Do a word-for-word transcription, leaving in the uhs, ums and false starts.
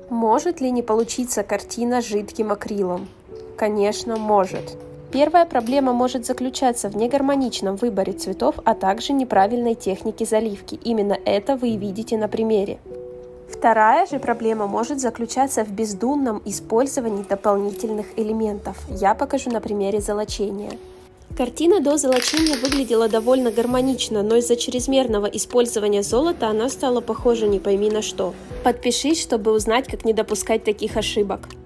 Может ли не получиться картина жидким акрилом? Конечно, может. Первая проблема может заключаться в негармоничном выборе цветов, а также неправильной технике заливки. Именно это вы и видите на примере. Вторая же проблема может заключаться в бездумном использовании дополнительных элементов. Я покажу на примере золочения. Картина до золочения выглядела довольно гармонично, но из-за чрезмерного использования золота она стала похожа не пойми на что. Подпишись, чтобы узнать, как не допускать таких ошибок.